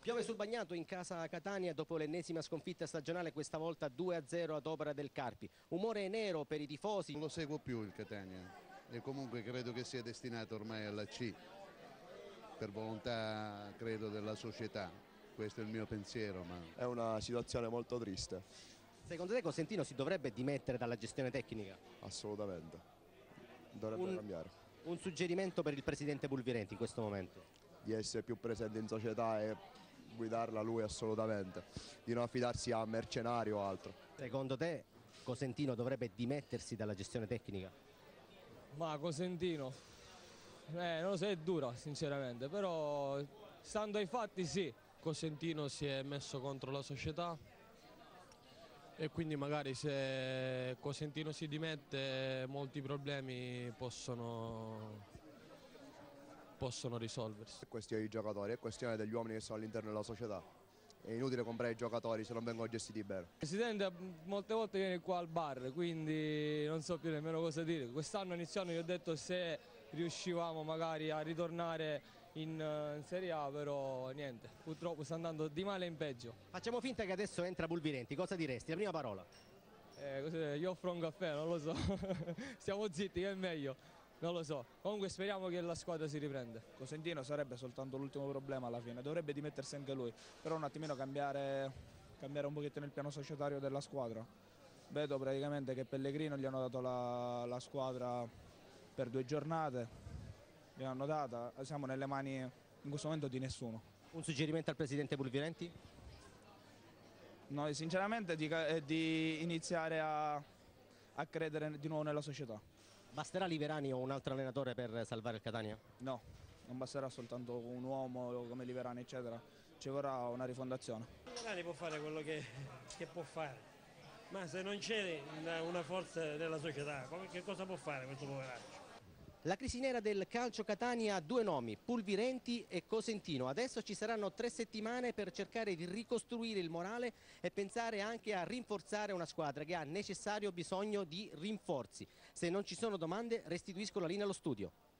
Piove sul bagnato in casa Catania dopo l'ennesima sconfitta stagionale, questa volta 2-0 ad opera del Carpi. Umore nero per i tifosi. Non lo seguo più il Catania e comunque credo che sia destinato ormai alla C, per volontà credo della società. Questo è il mio pensiero. Ma è una situazione molto triste. Secondo te Cosentino si dovrebbe dimettere dalla gestione tecnica? Assolutamente, dovrebbe cambiare. Un suggerimento per il presidente Pulvirenti in questo momento? Di essere più presente in società e guidarla lui assolutamente, di non affidarsi a mercenari o altro. Secondo te Cosentino dovrebbe dimettersi dalla gestione tecnica? Ma Cosentino, non lo so, è dura sinceramente, però stando ai fatti sì. Cosentino si è messo contro la società e quindi magari se Cosentino si dimette molti problemi possono risolversi. È questione di giocatori, è questione degli uomini che sono all'interno della società. È inutile comprare i giocatori se non vengono gestiti bene. Il presidente molte volte viene qua al bar, quindi non so più nemmeno cosa dire. Quest'anno iniziando gli ho detto se riuscivamo magari a ritornare in Serie A, però niente, purtroppo sta andando di male in peggio. Facciamo finta che adesso entra Pulvirenti, cosa diresti? La prima parola? Gli offro un caffè, non lo so, stiamo zitti che è meglio. Non lo so, comunque speriamo che la squadra si riprenda. Cosentino sarebbe soltanto l'ultimo problema alla fine, dovrebbe dimettersi anche lui, però un attimino cambiare un pochettino il piano societario della squadra. Vedo praticamente che Pellegrino gli hanno dato la squadra per 2 giornate, gliel'hanno data, siamo nelle mani in questo momento di nessuno. Un suggerimento al presidente Pulvirenti? Noi sinceramente di iniziare a credere di nuovo nella società. Basterà Liverani o un altro allenatore per salvare il Catania? No, non basterà soltanto un uomo come Liverani eccetera, ci vorrà una rifondazione. Liverani può fare quello che può fare, ma se non c'è una forza della società, che cosa può fare questo poveraccio? La crisi nera del calcio Catania ha 2 nomi, Pulvirenti e Cosentino. Adesso ci saranno 3 settimane per cercare di ricostruire il morale e pensare anche a rinforzare una squadra che ha necessario bisogno di rinforzi. Se non ci sono domande restituisco la linea allo studio.